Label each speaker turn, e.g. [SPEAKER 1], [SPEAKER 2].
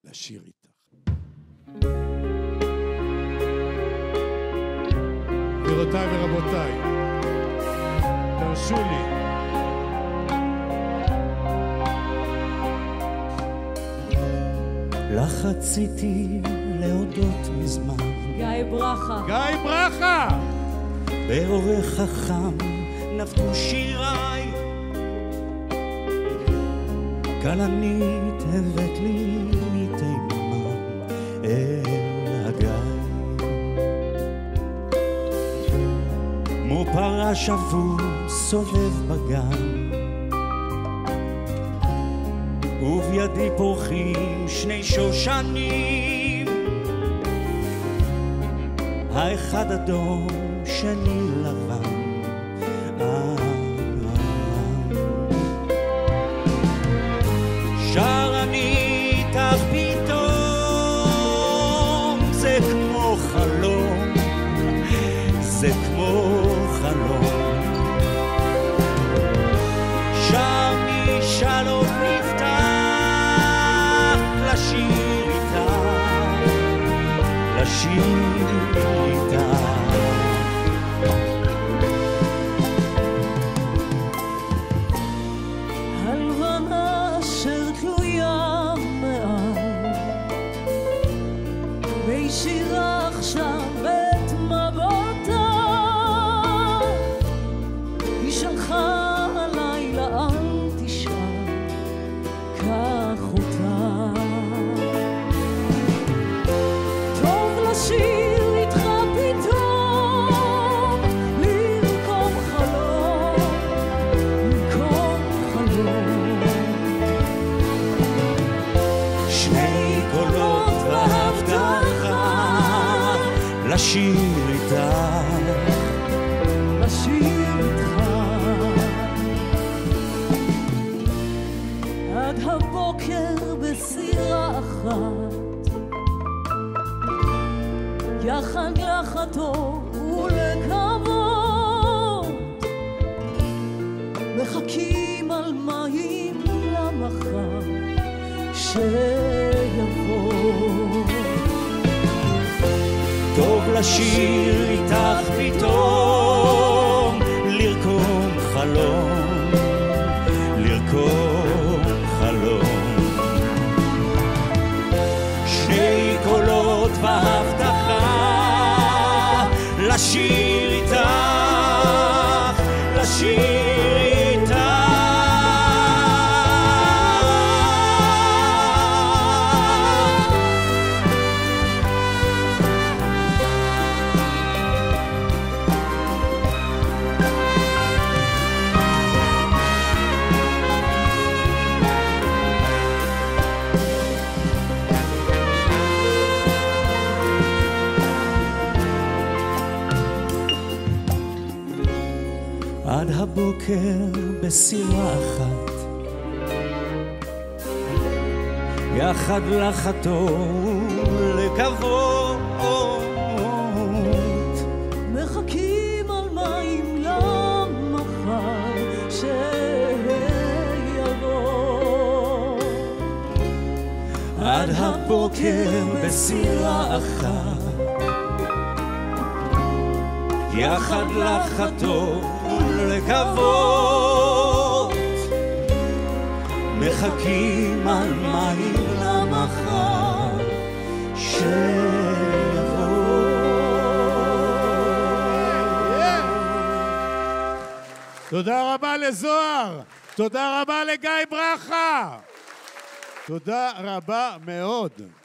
[SPEAKER 1] לשיר איתך. גבירותיי ורבותיי, תרשו לי.
[SPEAKER 2] לך רציתי להודות מזמן,
[SPEAKER 3] גיא ברכה.
[SPEAKER 1] גיא ברכה!
[SPEAKER 2] באורך חכם נפתו שיריי, כלנית הבאת לי מתימן אל הגיא, כמו פרה שבוע סובב בגן, ובידי פורחים שני שושנים, האחד אדום שני לבן. שר אני איתך פתאום, זה כמו חלום, זה כמו חלום. שם משאלות נפתח לשיר איתך, לשיר איתך.
[SPEAKER 3] הלבנה אשר תלויה מעל, והשאירה עכשיו את מבטה, היא שלחה הלילה אל תשאל, קח אותה. טוב לשיר איתך פתאום, לרקום חלום, לרקום חלום.
[SPEAKER 2] שני קולות והבטחה לשיר איתך,
[SPEAKER 3] לשיר איתך עד הבוקר בסירה אחת, יחד לחתור ולקוות, מחכים על מים למחר שיבוא.
[SPEAKER 2] טוב לשיר איתך פתאום, לרקום חלום, לרקום חלום. שני קולות והבטחה לשיר איתך, לשיר איתך. עד הבוקר בסירה אחת, יחד לחתור לקוות,
[SPEAKER 3] מחכים על מים למחר שיבוא.
[SPEAKER 2] עד הבוקר בסירה אחת, יחד לחתור לקוות, מחכים על מים למחר שיבוא.
[SPEAKER 1] תודה רבה לזוהר, תודה רבה לגיא ברכה, תודה רבה מאוד.